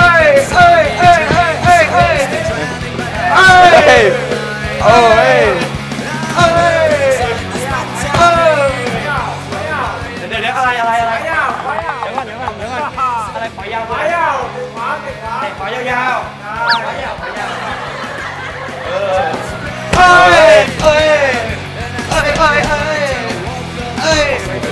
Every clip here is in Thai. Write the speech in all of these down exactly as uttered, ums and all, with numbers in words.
อ้ยเอ้ยเอ้ยเอ้ยเอ้ยเอ้ยเอ้ยโอ้ยเอ้ยเอ้ยเดี๋ยวเดี๋ยวอะไรอะไรอะไรเดี๋ยวก่อนเดี๋ยวก่อนเดี๋ยวก่อนอะไรขอยาวขอยาวขอยาวยาวขอยาวขอยาวเออเอ้ยเอ้ยเอ้ยเอ้ยเอ้ยเอ้ย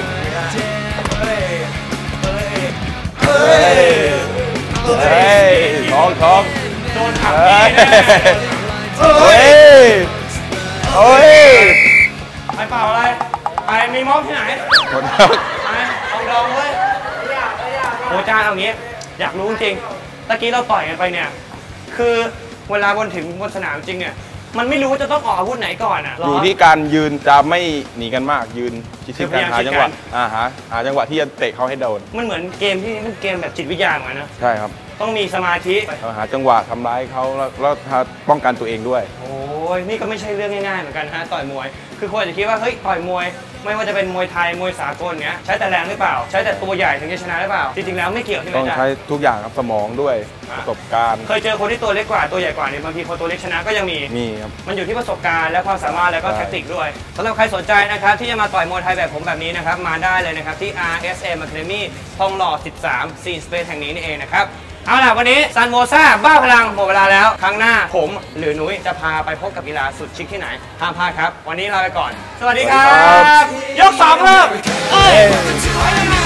เอ้ยเฮ้ยท้องท้องโดนขับเฮ้นี่ยแน่เฮ้ยเฮ้ยไปเปล่าอะไรไปมีม็อบที่ไหนหมดแล้วไปเอาดองเว้ยโอ้จ้าเอางี้อยากรู้จริงตะกี้เราต่อยกันไปเนี่ยคือเวลาบนถึงบนสนามจริงเนี่ยมันไม่รู้ว่าจะต้องออกอาวุธไหนก่อนอ่ะอยู่ที่การยืนจะไม่หนีกันมากยืนชิดๆกันหาชิดๆกันจังหวะอ่าฮะหาจังหวะที่จะเตะเขาให้โดนมันเหมือนเกมที่เป็นเกมแบบจิตวิทยาเหมือนกันนะใช่ครับต้องมีสมาธิเราหาจังหวะทำร้ายเขาแล้วแล้วป้องกันตัวเองด้วยโอ้ยนี่ก็ไม่ใช่เรื่องง่ายๆเหมือนกันฮะต่อยมวย คือคนอาจจะคิดว่าเฮ้ยต่อยมวย ไม่ว่าจะเป็นมวยไทยมวยสากลเนี้ยใช้แต่แรงหรือเปล่า ใช้แต่ตัวใหญ่ถึงจะชนะหรือเปล่า จริงๆแล้วไม่เกี่ยวใช่ไหมต้องจ๊ะใช้ทุกอย่างครับสมองด้วยประสบการณ์เคยเจอคนที่ตัวเล็กกว่าตัวใหญ่กว่าเนี่ยบางทีคนตัวเล็กชนะก็ยังมีมีครับมันอยู่ที่ประสบการณ์และความสามารถและก็ใช่แทคติกด้วยสำหรับใครสนใจนะครับที่จะมาต่อยมวยไทยแบบผมแบบนี้นะครับมาได้เลยนะครับที่ อาร์ เอส เอ็ม Academy ทองหล่อสิบสาม ซีน Space แห่งนี้นี่เองนะครับเอาล่ะวันนี้ซันโมซ่าบ้าพลังหมดเวลาแล้วครั้งหน้าผมหรือนุ้ยจะพาไปพบกับกีฬาสุดชิคที่ไหนห้ามพลาดครับวันนี้ลาไปก่อน สวัสดีครับ ยกสองเริ่มเอ้ย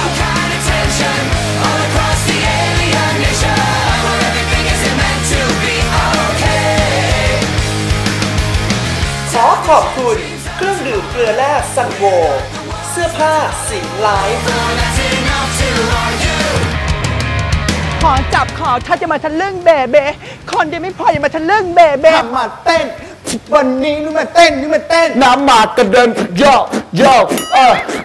ขอขอบคุณเครื่องดื่มเกลือแร่ซันโวเสื้อผ้าสีไลฟ์ขอจับขอถ้าจะมาทะลึ่งเบเบคนเดียวไม่พออย่ามาทะลึ่งเบเบมาเต้นวันนี้นี่มาเต้นนี่มาเต้นน้ำหมากกระเด็นโยกโยกเออ